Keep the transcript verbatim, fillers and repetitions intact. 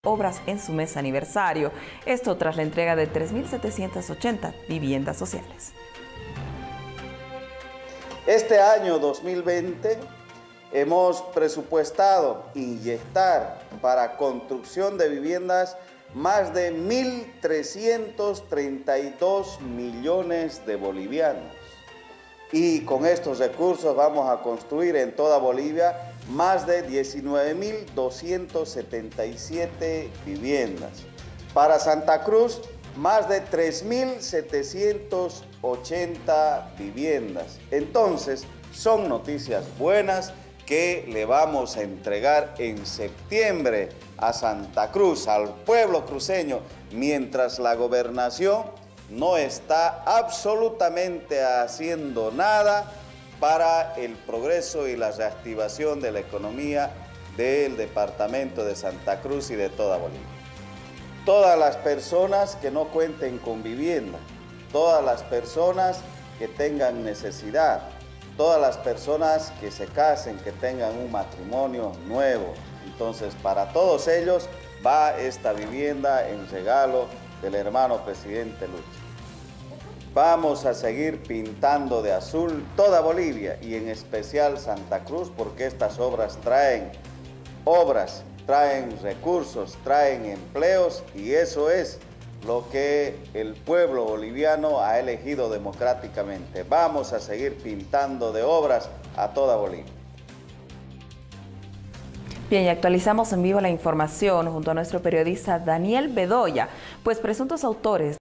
obras en su mes aniversario. Esto tras la entrega de tres mil setecientas ochenta viviendas sociales. Este año dos mil veinte hemos presupuestado inyectar para construcción de viviendas más de mil trescientos treinta y dos millones de bolivianos. Y con estos recursos vamos a construir en toda Bolivia más de diecinueve mil doscientas setenta y siete viviendas. Para Santa Cruz, más de tres mil setecientas ochenta viviendas. Entonces, son noticias buenas que le vamos a entregar en septiembre a Santa Cruz, al pueblo cruceño, mientras la gobernación no está absolutamente haciendo nada para el progreso y la reactivación de la economía del departamento de Santa Cruz y de toda Bolivia. Todas las personas que no cuenten con vivienda, todas las personas que tengan necesidad, todas las personas que se casen, que tengan un matrimonio nuevo. Entonces, para todos ellos va esta vivienda en regalo del hermano presidente Lucho. Vamos a seguir pintando de azul toda Bolivia y en especial Santa Cruz, porque estas obras traen obras, traen recursos, traen empleos y eso es lo que el pueblo boliviano ha elegido democráticamente. Vamos a seguir pintando de obras a toda Bolivia. Bien, y actualizamos en vivo la información junto a nuestro periodista Daniel Bedoya, pues presuntos autores